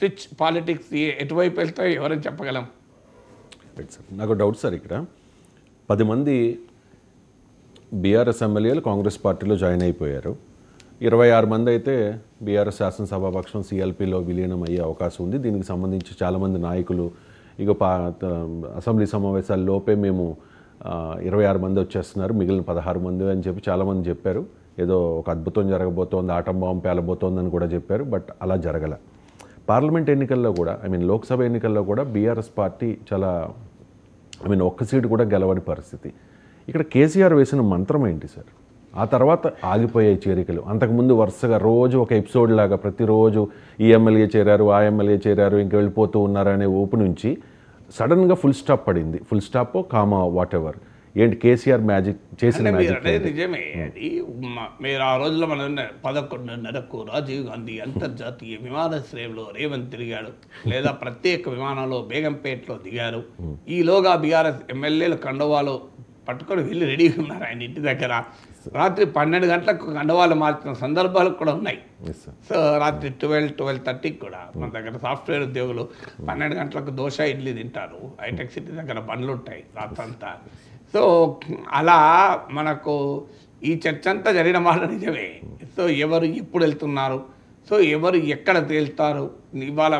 Switch politics ఎటువైపు వెళ్తాయో ఎవరని చెప్పగలం. సార్ నాకు డౌట్ సార్, ఇక్కడ 10 మంది బీఆర్ఎస్ ఎమ్మెల్యేలు కాంగ్రెస్ పార్టీలో జాయిన్ అయిపోయారు. 26 మంది అయితే బీఆర్ఎస్ శాసనసభాపక్షం సిఎల్పిలో విలీనం అయ్యే అవకాశం ఉంది. దీనికి సంబంధించి చాలామంది నాయకులు ఇక అసెంబ్లీ సమావేశాల లోపే మేము 26 మంది వచ్చేస్తున్నారు, మిగిలిన 16 మంది అని చెప్పి చాలామంది చెప్పారు. ఏదో ఒక అద్భుతం జరగబోతోంది, ఆటం బాంబు పేలబోతోందని కూడా చెప్పారు. బట్ అలా జరగల. పార్లమెంట్ ఎన్నికల్లో కూడా లోక్సభ ఎన్నికల్లో కూడా బీఆర్ఎస్ పార్టీ చాలా ఒక్క సీటు కూడా గెలవని పరిస్థితి. ఇక్కడ కేసీఆర్ వేసిన మంత్రం ఏంటి సార్? ఆ తర్వాత ఆగిపోయాయి చేరికలు. అంతకుముందు వరుసగా రోజు ఒక ఎపిసోడ్ లాగా ప్రతిరోజు ఈ ఎమ్మెల్యే చేరారు, ఆ ఎమ్మెల్యే చేరారు, ఇంక వెళ్ళిపోతూ ఉన్నారు అనే ఊపు నుంచి సడన్గా ఫుల్ స్టాప్ పడింది. Full stop comma whatever. ఏంటి కేసీఆర్ మ్యాజిక్ చేసిన మ్యాజిక్? నిజమే అది. మీరు ఆ రోజుల్లో మనం 11:30కు రాజీవ్ గాంధీ అంతర్జాతీయ విమానాశ్రయంలో రేవంత్ తిరిగాడు, లేదా ప్రత్యేక విమానంలో బేగంపేటలో దిగారు. ఈలోగా బీఆర్ఎస్ ఎమ్మెల్యేలు కండవాలో పట్టుకొని వెళ్ళి రెడీగా ఉన్నారు ఆయన ఇంటి దగ్గర. రాత్రి 12 గంటలకు కండవాలు మార్చిన సందర్భాలు కూడా ఉన్నాయి. సో రాత్రి 12:30కి కూడా మన దగ్గర సాఫ్ట్వేర్ ఉద్యోగులు 12 గంటలకు దోశ ఇడ్లీ తింటారు. హైటెక్ సిటీ దగ్గర బండ్లు ఉంటాయి రాత్రంతా. సో అలా మనకు ఈ చర్చ అంతా జరిగిన మాట నిజమే. సో ఎవరు ఇప్పుడు వెళ్తున్నారు, సో ఎవరు ఎక్కడ తేలుతారు. ఇవాళ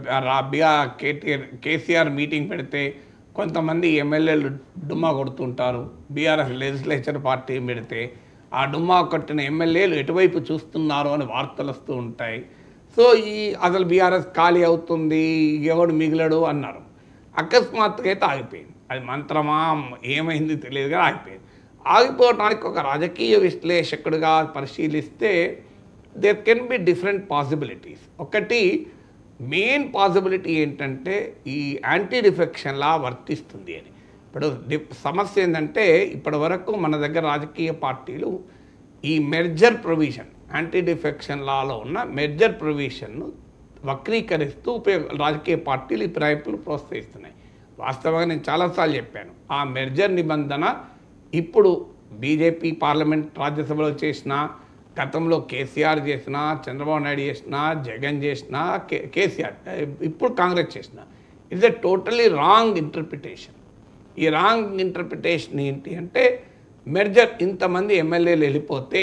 కేసీఆర్ మీటింగ్ పెడితే కొంతమంది ఎమ్మెల్యేలు డుమ్మా కొడుతుంటారు. బీఆర్ఎస్ లెజిస్లేచర్ పార్టీ పెడితే ఆ డుమ్మా కొట్టిన ఎమ్మెల్యేలు ఎటువైపు చూస్తున్నారు అని వార్తలు వస్తూ ఉంటాయి. సో అసలు బీఆర్ఎస్ ఖాళీ అవుతుంది, ఎవడు మిగిలడు అన్నారు. అకస్మాత్తుగా అయితే ఆగిపోయింది. అది మంత్రమా ఏమైంది తెలియదు కానీ ఆగిపోయింది. ఆగిపోవడానికి ఒక రాజకీయ విశ్లేషకుడిగా పరిశీలిస్తే there can be different possibilities. ఒకటి మెయిన్ పాసిబిలిటీ ఏంటంటే ఈ యాంటీ డిఫెక్షన్ లా వర్తిస్తుంది అని. ఇప్పుడు సమస్య ఏంటంటే ఇప్పటి వరకు మన దగ్గర రాజకీయ పార్టీలు ఈ మెర్జర్ ప్రొవిజన్, యాంటీ డిఫెక్షన్ లాలో ఉన్న మెర్జర్ ప్రొవిజన్ను వక్రీకరిస్తూ రాజకీయ పార్టీలు ఈ ప్రయత్నాలు ప్రోత్సహిస్తున్నాయి. వాస్తవంగా నేను చాలాసార్లు చెప్పాను, ఆ మెర్జర్ నిబంధన ఇప్పుడు బీజేపీ పార్లమెంట్ రాజ్యసభలో చేసిన, గతంలో కేసీఆర్ చేసిన, చంద్రబాబు నాయుడు చేసిన, జగన్ చేసిన, కేసీఆర్ ఇప్పుడు కాంగ్రెస్ చేసిన, it's a totally wrong interpretation. ఈ రాంగ్ ఇంటర్ప్రిటేషన్ ఏంటి అంటే మెర్జర్ ఇంతమంది ఎమ్మెల్యేలు వెళ్ళిపోతే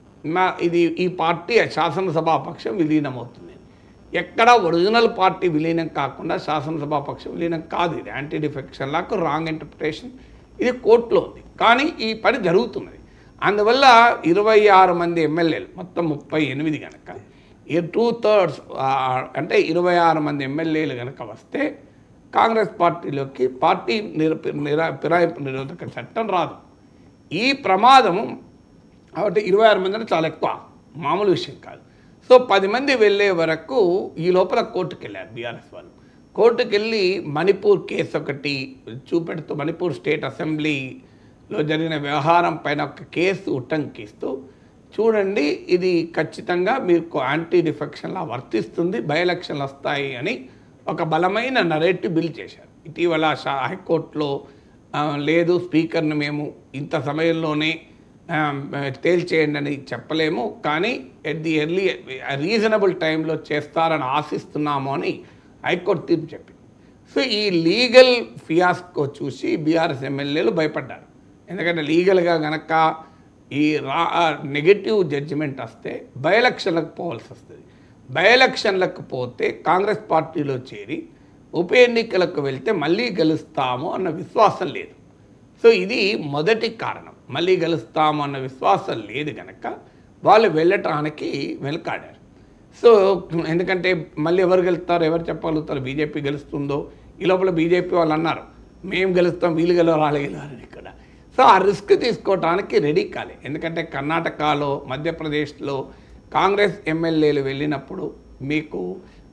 ఈ పార్టీ శాసనసభాపక్షం విలీనమవుతుంది. ఎక్కడ ఒరిజినల్ పార్టీ విలీనం కాకుండా శాసనసభాపక్షం విలీనం కాదు. ఇది యాంటీ డిఫెక్షన్ లాకు రాంగ్ ఇంటర్ప్రిటేషన్. ఇది కోర్టులో ఉంది, కానీ ఈ పని జరుగుతున్నది. అందువల్ల 26 మంది ఎమ్మెల్యేలు మొత్తం 38 కనుక 2/3 అంటే 26 మంది ఎమ్మెల్యేలు కనుక వస్తే కాంగ్రెస్ పార్టీలోకి పార్టీ ఫిరాయింపు నిరోధక చట్టం రాదు. ఈ ప్రమాదము కాబట్టి 26 మంది అంటే చాలా ఎక్కువ, మామూలు విషయం కాదు. సో 10 మంది వెళ్ళే వరకు ఈ లోపల కోర్టుకు వెళ్ళారు బీఆర్ఎస్ వాళ్ళు. కోర్టుకు వెళ్ళి మణిపూర్ కేసు ఒకటి చూపెడుతూ మణిపూర్ స్టేట్ అసెంబ్లీలో జరిగిన వ్యవహారం పైన ఒక కేసు ఉటంకిస్తూ, చూడండి ఇది ఖచ్చితంగా మీకు యాంటీ డిఫెక్షన్లా వర్తిస్తుంది, బై ఎలక్షన్లు వస్తాయి అని ఒక బలమైన నరేటివ్ బిల్ చేశారు. ఇటీవల హైకోర్టులో లేదు, స్పీకర్ని మేము ఇంత సమయంలోనే తేల్చేయండి అని చెప్పలేము, కానీ ఎట్ ది ఎర్లీ రీజనబుల్ టైంలో చేస్తారని ఆశిస్తున్నాము అని హైకోర్టు తీర్పు చెప్పింది. సో ఈ లీగల్ ఫియాస్కో చూసి బీఆర్ఎస్ ఎమ్మెల్యేలు భయపడ్డారు. ఎందుకంటే లీగల్గా కనుక ఈ నెగటివ్ జడ్జిమెంట్ వస్తే బై ఎలక్షన్లకు పోవాల్సి వస్తుంది. బై ఎలక్షన్లకు పోతే కాంగ్రెస్ పార్టీలో చేరి ఉప ఎన్నికలకు వెళ్తే మళ్ళీ గెలుస్తాము అన్న విశ్వాసం లేదు. సో ఇది మొదటి కారణం. మళ్ళీ గెలుస్తాము అన్న విశ్వాసం లేదు కనుక వాళ్ళు వెళ్ళటానికి వెనకాడారు. సో ఎందుకంటే మళ్ళీ ఎవరు గెలుస్తారు, ఎవరు చెప్పగలుగుతారు బీజేపీ గెలుస్తుందో? ఈ లోపల బీజేపీ వాళ్ళు అన్నారు మేము గెలుస్తాం, వీళ్ళు గెలవాలి ఇక్కడ. సో ఆ రిస్క్ తీసుకోవడానికి రెడీ కాలే. ఎందుకంటే కర్ణాటకలో, మధ్యప్రదేశ్లో కాంగ్రెస్ ఎమ్మెల్యేలు వెళ్ళినప్పుడు మీకు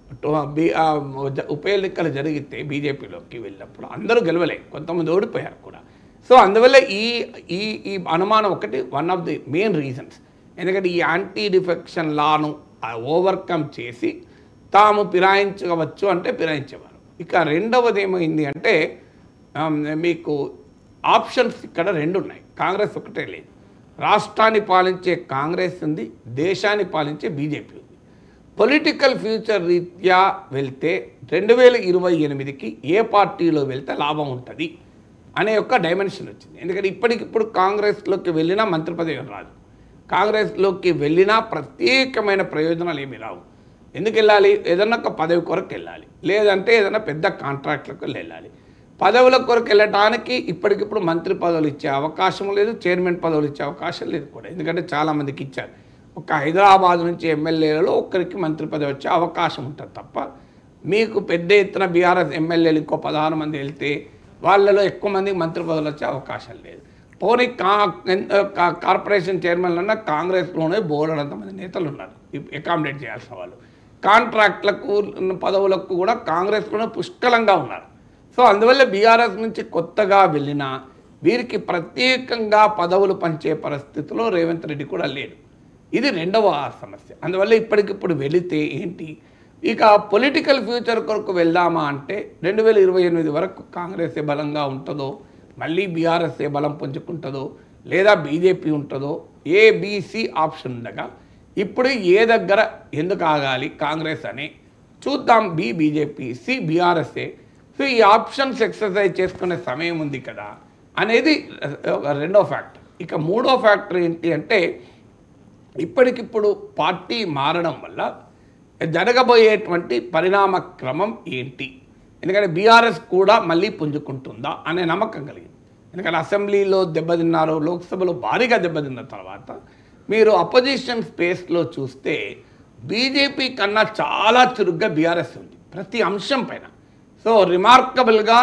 ఉప ఎన్నికలు జరిగితే బీజేపీలోకి వెళ్ళినప్పుడు అందరూ గెలవలే, కొంతమంది ఓడిపోయారు కూడా. సో అందువల్ల ఈ అనుమానం ఒకటి one of the main reasons. ఎందుకంటే ఈ యాంటీ డిఫెక్షన్ లాను ఓవర్కమ్ చేసి తాము ఫిరాయించవచ్చు అంటే ఫిరాయించేవారు. ఇక రెండవది ఏమైంది అంటే మీకు ఆప్షన్స్ ఇక్కడ 2 ఉన్నాయి, కాంగ్రెస్ ఒకటే లేదు. రాష్ట్రాన్ని పాలించే కాంగ్రెస్ ఉంది, దేశాన్ని పాలించే బీజేపీ ఉంది. పొలిటికల్ ఫ్యూచర్ రీత్యా వెళ్తే 2028కి ఏ పార్టీలో వెళ్తే లాభం ఉంటుంది అనే ఒక డైమెన్షన్ వచ్చింది. ఎందుకంటే ఇప్పటికిప్పుడు కాంగ్రెస్లోకి వెళ్ళినా మంత్రి పదవి రాదు, కాంగ్రెస్లోకి వెళ్ళినా ప్రత్యేకమైన ప్రయోజనాలు ఏమీ రావు. ఎందుకు వెళ్ళాలి? ఏదన్నా ఒక పదవి కొరకు వెళ్ళాలి, లేదంటే ఏదైనా పెద్ద కాంట్రాక్ట్లకు వెళ్ళాలి. పదవుల కొరకు వెళ్ళడానికి ఇప్పటికిప్పుడు మంత్రి పదవులు ఇచ్చే అవకాశం లేదు, చైర్మన్ పదవులు ఇచ్చే అవకాశం లేదు కూడా. ఎందుకంటే చాలామందికి ఇచ్చారు. ఒక హైదరాబాద్ నుంచి ఎమ్మెల్యేలలో ఒక్కరికి మంత్రి పదవి వచ్చే అవకాశం ఉంటుంది తప్ప మీకు పెద్ద ఎత్తున బీఆర్ఎస్ ఎమ్మెల్యేలు ఇంకో 16 మంది వెళ్తే వాళ్ళలో ఎక్కువ మందికి మంత్రి పదవులు వచ్చే అవకాశం లేదు. పోనీ కార్పొరేషన్ చైర్మన్లన్నా కాంగ్రెస్లోనే బోలెడంతమంది నేతలు ఉన్నారు అకామిడేట్ చేయాల్సిన వాళ్ళు. కాంట్రాక్ట్లకు పదవులకు కూడా కాంగ్రెస్లోనే పుష్కలంగా ఉన్నారు. సో అందువల్ల బీఆర్ఎస్ నుంచి కొత్తగా వెళ్ళినా వీరికి ప్రత్యేకంగా పదవులు పంచే పరిస్థితిలో రేవంత్ రెడ్డి కూడా లేడు. ఇది రెండవ సమస్య. అందువల్ల ఇప్పటికిప్పుడు వెళితే ఏంటి, ఇక పొలిటికల్ ఫ్యూచర్ కొరకు వెళ్దామా అంటే 2028 వరకు కాంగ్రెస్ ఏ బలంగా ఉంటుందో, మళ్ళీ బీఆర్ఎస్ ఏ బలం పుంజుకుంటుందో, లేదా బీజేపీ ఉంటుందో, ఏబీసీ ఆప్షన్ ఉండగా ఇప్పుడు ఏ దగ్గర ఎందుకు ఆగాలి కాంగ్రెస్ అని చూద్దాం. బీజేపీ, సి బీఆర్ఎస్ఏ. సో ఈ ఆప్షన్స్ ఎక్సర్సైజ్ చేసుకునే సమయం ఉంది కదా అనేది రెండో ఫ్యాక్టర్. ఇక మూడో ఫ్యాక్టర్ ఏంటి అంటే ఇప్పటికిప్పుడు పార్టీ మారడం వల్ల జరగబోయేటువంటి పరిణామ క్రమం ఏంటి. ఎందుకంటే బీఆర్ఎస్ కూడా మళ్ళీ పుంజుకుంటుందా అనే నమ్మకం కలిగింది. ఎందుకంటే అసెంబ్లీలో దెబ్బతిన్నారు, లోక్సభలో భారీగా దెబ్బతిన్న తర్వాత మీరు అపోజిషన్ స్పేస్లో చూస్తే బీజేపీ కన్నా చాలా చురుగ్గా బీఆర్ఎస్ ఉంది ప్రతి అంశం పైన. సో రిమార్కబుల్గా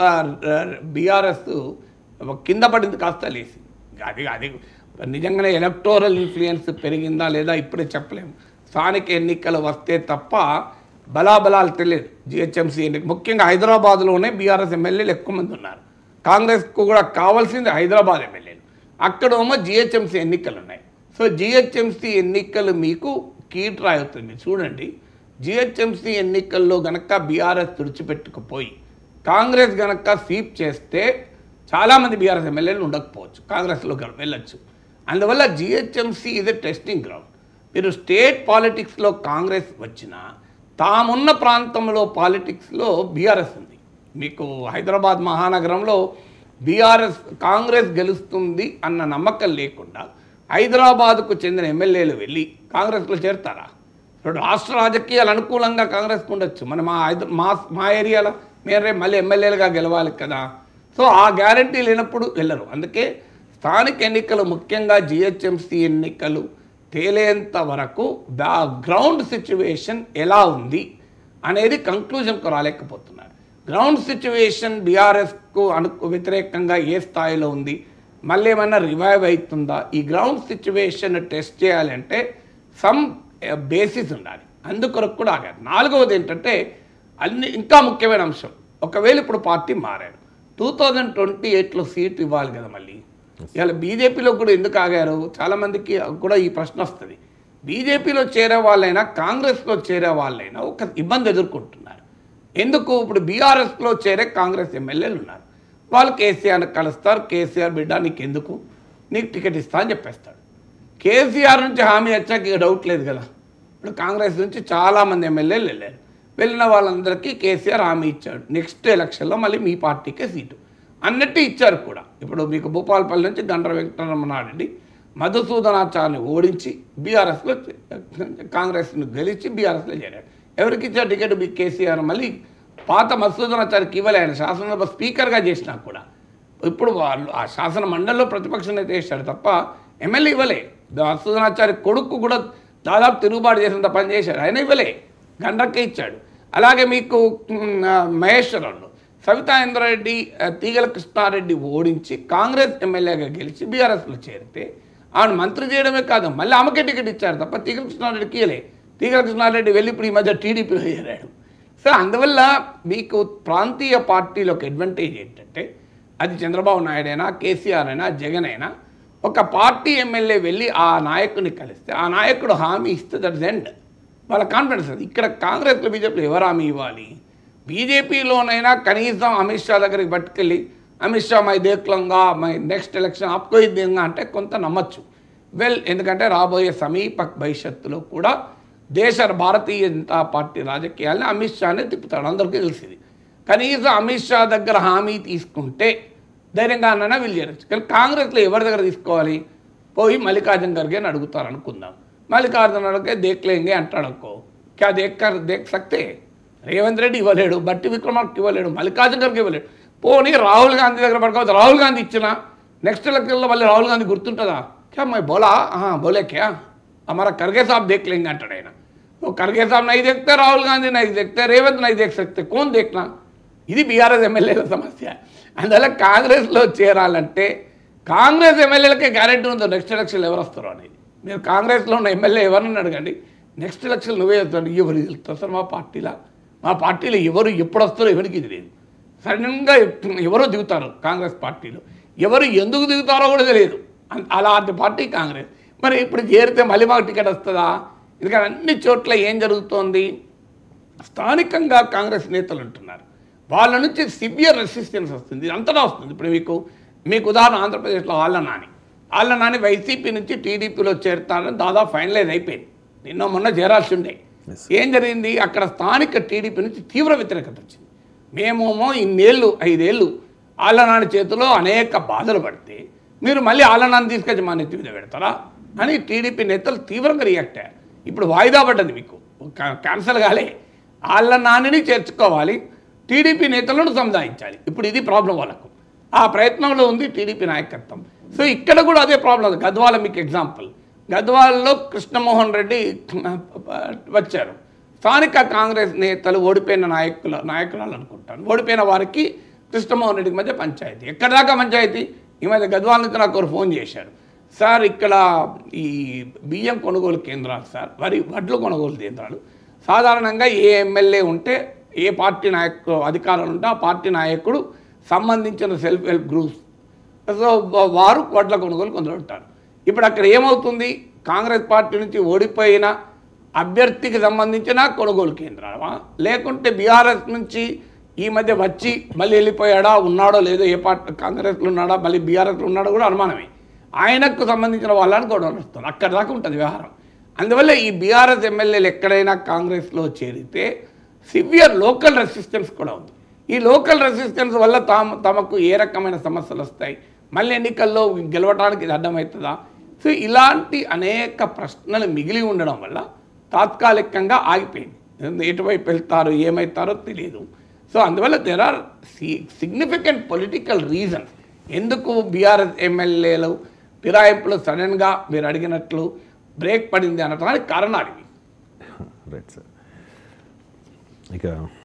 బీఆర్ఎస్ కింద పడింది కాస్త లేసింది. అది నిజంగానే ఎలక్టోరల్ ఇన్ఫ్లుయెన్స్ పెరిగిందా లేదా ఇప్పుడే చెప్పలేము. స్థానిక ఎన్నికలు వస్తే తప్ప బలాబలాలు తెలియదు. జిహెచ్ఎంసీ ఎన్నిక ముఖ్యంగా హైదరాబాద్లోనే బీఆర్ఎస్ ఎమ్మెల్యేలు ఎక్కువ మంది ఉన్నారు. కాంగ్రెస్కు కూడా కావాల్సింది హైదరాబాద్ ఎమ్మెల్యేలు. అక్కడేమో జిహెచ్ఎంసీ ఎన్నికలు ఉన్నాయి. సో జిహెచ్ఎంసీ ఎన్నికలు మీకు కీట్రా అవుతుంది. చూడండి, జిహెచ్ఎంసీ ఎన్నికల్లో గనక బీఆర్ఎస్ తుడిచిపెట్టుకుపోయి కాంగ్రెస్ గనక స్వీప్ చేస్తే చాలామంది బీఆర్ఎస్ ఎమ్మెల్యేలు ఉండకపోవచ్చు, కాంగ్రెస్లో వెళ్ళొచ్చు. అందువల్ల జిహెచ్ఎంసీ ఇది టెస్టింగ్ గ్రౌండ్. మీరు స్టేట్ పాలిటిక్స్లో కాంగ్రెస్ వచ్చినా తామున్న ప్రాంతంలో పాలిటిక్స్లో బీఆర్ఎస్ ఉంది. మీకు హైదరాబాద్ మహానగరంలో బీఆర్ఎస్ కాంగ్రెస్ గెలుస్తుంది అన్న నమ్మకం లేకుండా హైదరాబాద్కు చెందిన ఎమ్మెల్యేలు వెళ్ళి కాంగ్రెస్లో చేరుతారా? ఇప్పుడు రాష్ట్ర రాజకీయాలు అనుకూలంగా కాంగ్రెస్కు ఉండొచ్చు, మన మా ఏరియాలో మీరే మళ్ళీ ఎమ్మెల్యేలుగా గెలవాలి కదా. సో ఆ గ్యారంటీ లేనప్పుడు వెళ్ళరు. అందుకే స్థానిక ఎన్నికలు ముఖ్యంగా జిహెచ్ఎంసీ ఎన్నికలు తేలేంత వరకు గ్రౌండ్ సిచ్యువేషన్ ఎలా ఉంది అనేది కంక్లూజన్కు రాలేకపోతున్నారు. గ్రౌండ్ సిచ్యువేషన్ బీఆర్ఎస్కు వ్యతిరేకంగా ఏ స్థాయిలో ఉంది, మళ్ళీ ఏమైనా రివైవ్ అవుతుందా, ఈ గ్రౌండ్ సిచ్యువేషన్ టెస్ట్ చేయాలంటే సమ్ బేసిస్ ఉండాలి. అందుకొరకు కూడా ఆగారు. నాలుగవది ఏంటంటే ఇంకా ముఖ్యమైన అంశం, ఒకవేళ ఇప్పుడు పార్టీ మారారు 2028లో సీట్ ఇవ్వాలి కదా మళ్ళీ. ఇవాళ బీజేపీలో కూడా ఎందుకు ఆగారు చాలామందికి కూడా ఈ ప్రశ్న వస్తుంది. బీజేపీలో చేరే వాళ్ళైనా కాంగ్రెస్లో చేరే వాళ్ళైనా ఒక ఇబ్బంది ఎదుర్కొంటున్నారు. ఎందుకు? ఇప్పుడు బీఆర్ఎస్లో చేరే కాంగ్రెస్ ఎమ్మెల్యేలు ఉన్నారు. వాళ్ళు కేసీఆర్ని కలుస్తారు, కేసీఆర్ బిడ్డ నీకు ఎందుకు, నీకు టికెట్ ఇస్తా అని చెప్పేస్తాడు. కేసీఆర్ నుంచి హామీ వచ్చాక ఇక డౌట్ లేదు కదా. ఇప్పుడు కాంగ్రెస్ నుంచి చాలామంది ఎమ్మెల్యేలు వెళ్ళారు. వెళ్ళిన వాళ్ళందరికీ కేసీఆర్ హామీ ఇచ్చాడు, నెక్స్ట్ ఎలక్షన్లో మళ్ళీ మీ పార్టీకే సీటు అన్నట్టు ఇచ్చారు కూడా. ఇప్పుడు మీకు భూపాలపల్లి నుంచి గండ్ర వెంకటరమణారెడ్డి మధుసూదనాచార్ని ఓడించి బీఆర్ఎస్లో కాంగ్రెస్ను గెలిచి బీఆర్ఎస్లో చేరాడు. ఎవరికి ఇచ్చారు టికెట్? కేసీఆర్. మళ్ళీ పాత మధుసూదనాచారికి ఇవ్వలే, ఆయన శాసనసభ స్పీకర్గా చేసినా కూడా. ఇప్పుడు వాళ్ళు ఆ శాసన మండలిలో ప్రతిపక్ష నేత చేశాడు తప్ప ఎమ్మెల్యే ఇవ్వలే. మధుసూదనాచారి కొడుకు కూడా దాదాపు తిరుగుబాటు చేసినంత పని చేశాడు, ఆయన ఇవ్వలే, గండ్రకే ఇచ్చాడు. అలాగే మీకు మహేశ్వరంలో సవితా ఇంద్రారెడ్డి తీగల కృష్ణారెడ్డి ఓడించి కాంగ్రెస్ ఎమ్మెల్యేగా గెలిచి బీఆర్ఎస్లో చేరితే ఆమెను మంత్రి చేయడమే కాదు మళ్ళీ ఆమెకే టికెట్ ఇచ్చారు తప్ప తీగల కృష్ణారెడ్డికి ఇవ్వలే. తీగల కృష్ణారెడ్డి వెళ్ళి ఇప్పుడు ఈ మధ్య టీడీపీలో చేరాడు. సో అందువల్ల మీకు ప్రాంతీయ పార్టీలకు అడ్వాంటేజ్ ఏంటంటే అది చంద్రబాబు నాయుడు అయినా కేసీఆర్ అయినా జగన్ అయినా ఒక పార్టీ ఎమ్మెల్యే వెళ్ళి ఆ నాయకుడిని కలిస్తే ఆ నాయకుడు హామీ ఇస్తే దట్స్ ఎండ్, వాళ్ళ కాన్ఫిడెన్స్ అది. ఇక్కడ కాంగ్రెస్లో బీజేపీలో ఎవరు హామీ ఇవ్వాలి? బీజేపీలోనైనా కనీసం అమిత్ షా దగ్గరికి పట్టుకెళ్ళి అమిత్ షా మై దేక్లంగా మై నెక్స్ట్ ఎలక్షన్ ఆప్కో ఇద్దంగా అంటే కొంత నమ్మచ్చు. ఎందుకంటే రాబోయే సమీప భవిష్యత్తులో కూడా దేశ భారతీయ జనతా పార్టీ రాజకీయాల్ని అమిత్ షానే తిప్పుతాడు, అందరికీ తెలిసింది. కనీసం అమిత్ షా దగ్గర హామీ తీసుకుంటే ధైర్యంగా అన్న వీళ్ళు చేయొచ్చు. కానీ కాంగ్రెస్లో ఎవరి దగ్గర తీసుకోవాలి? పోయి మల్లికార్జున ఖర్గే అని అడుగుతారు అనుకుందాం. మల్లికార్జున ఖర్గే దేక్లేంగే అంటాడు అనుకో, క్యా దేక్ సక్తే? రేవంత్ రెడ్డి ఇవ్వలేడు, బట్టి విక్రమార్క ఇవ్వలేడు, మల్లికార్జున ఖర్గే ఇవ్వలేడు. పోనీ రాహుల్ గాంధీ దగ్గర పడుకోవచ్చు. రాహుల్ గాంధీ ఇచ్చిన నెక్స్ట్ ఎలక్షన్లో మళ్ళీ రాహుల్ గాంధీ గుర్తుంటుందా? క్యా మై బోలా బోలే క్యా हमारा खरगे साहब देख लेंगे अंटाడు ఆయన. ఖర్గే సాబ్ नहीं देखते, రాహుల్ గాంధీ नहीं देखते, రేవంత్ नहीं देख सकते, कौन देखना? ఇది బీఆర్ఎస్ ఎమ్మెల్యేల సమస్య. అందువల్ల కాంగ్రెస్లో చేరాలంటే కాంగ్రెస్ ఎమ్మెల్యేలకే గ్యారెంటీ ఉందో నెక్స్ట్ ఎలక్షన్ ఎవరు వస్తారో అనేది. మీరు కాంగ్రెస్లో ఉన్న ఎమ్మెల్యే ఎవరిని అడగండి, నెక్స్ట్ ఎలక్షన్ నువ్వే వెళ్తాడు, ఎవరు వెళ్తారు సార్ మా పార్టీలో ఎవరు ఎప్పుడు వస్తారో ఎవరికి ఇది లేదు. సడన్గా ఎవరో దిగుతారు కాంగ్రెస్ పార్టీలో, ఎవరు ఎందుకు దిగుతారో కూడా తెలియదు. అలాంటి పార్టీ కాంగ్రెస్. మరి ఇప్పుడు చేరితే మళ్ళీ మాకు టికెట్ వస్తుందా? ఎందుకంటే అన్ని చోట్ల ఏం జరుగుతోంది, స్థానికంగా కాంగ్రెస్ నేతలు ఉంటున్నారు, వాళ్ళ నుంచి సివియర్ రెసిస్టెన్స్ వస్తుంది, అంతటా వస్తుంది. ఇప్పుడు మీకు ఉదాహరణ ఆంధ్రప్రదేశ్లో ఆళ్ళ నాని వైసీపీ నుంచి టీడీపీలో చేరుతారని దాదాపు ఫైనలైజ్ అయిపోయింది. నిన్న మొన్న చేరాల్సి ఉండే. ఏం జరిగింది, అక్కడ స్థానిక టీడీపీ నుంచి తీవ్ర వ్యతిరేకత వచ్చింది. మేమేమో 5 ఏళ్ళు ఆళ్ళ నాని చేతిలో అనేక బాధలు పడితే మీరు మళ్ళీ ఆళ్ళ నాని తీసుకొచ్చి మా నెత్తి మీద పెడతారా అని టీడీపీ నేతలు తీవ్రంగా రియాక్ట్ అయ్యారు. ఇప్పుడు వాయిదా పడ్డది, మీకు క్యాన్సల్ కాలే. ఆళ్ళ నానిని చేర్చుకోవాలి, టీడీపీ నేతలను సముదాయించాలి. ఇప్పుడు ఇది ప్రాబ్లం వాళ్ళకు. ఆ ప్రయత్నంలో ఉంది టీడీపీ నాయకత్వం. సో ఇక్కడ కూడా అదే ప్రాబ్లం. గద్వాల మీకు ఎగ్జాంపుల్, గద్వాలలో కృష్ణమోహన్ రెడ్డి వచ్చారు. స్థానిక కాంగ్రెస్ నేతలు ఓడిపోయిన నాయకురాలు అనుకుంటాను, ఓడిపోయిన వారికి కృష్ణమోహన్ రెడ్డికి మధ్య పంచాయతీ. ఎక్కడ దాకా పంచాయతీ? ఈ మధ్య గద్వాల నుంచి నాకు ఒకరు ఫోన్ చేశారు, సార్ ఇక్కడ ఈ బియ్యం కొనుగోలు కేంద్రాలు సార్, వడ్లు కొనుగోలు కేంద్రాలు సాధారణంగా ఏ ఎమ్మెల్యే ఉంటే ఏ పార్టీ నాయకుడు అధికారులు ఉంటే ఆ పార్టీ నాయకుడు సంబంధించిన సెల్ఫ్ హెల్ప్ గ్రూప్స్ సో వారు వడ్ల కొనుగోలు కొందరు ఉంటారు. ఇప్పుడు అక్కడ ఏమవుతుంది, కాంగ్రెస్ పార్టీ నుంచి ఓడిపోయిన అభ్యర్థికి సంబంధించిన కొనుగోలు కేంద్రాలు, లేకుంటే బీఆర్ఎస్ నుంచి ఈ మధ్య వచ్చి మళ్ళీ వెళ్ళిపోయాడా, ఉన్నాడో లేదో, ఏ పార్టీ కాంగ్రెస్లో ఉన్నాడా మళ్ళీ బీఆర్ఎస్లో ఉన్నాడో కూడా అనుమానమే, ఆయనకు సంబంధించిన వాళ్ళని గొడవలు వస్తుంది. అక్కడ దాకా ఉంటుంది వ్యవహారం. అందువల్ల ఈ బీఆర్ఎస్ ఎమ్మెల్యేలు ఎక్కడైనా కాంగ్రెస్లో చేరితే సివియర్ లోకల్ రెసిస్టెన్స్ కూడా ఉంది. ఈ లోకల్ రెసిస్టెన్స్ వల్ల తమకు ఏ రకమైన సమస్యలు వస్తాయి, మళ్ళీ ఎన్నికల్లో గెలవడానికి ఇది అడ్డమవుతుందా? సో ఇలాంటి అనేక ప్రశ్నలు మిగిలి ఉండడం వల్ల తాత్కాలికంగా ఆగిపోయింది. ఎటువైపు వెళ్తారో ఏమవుతారో తెలియదు. సో అందువల్ల there are significant political reasons ఎందుకు బీఆర్ఎస్ ఎమ్మెల్యేలు ఫిరాయింపులు సడన్గా మీరు అడిగినట్లు బ్రేక్ పడింది అనడానికి కారణాలు ఇవి. Right sir. ఇక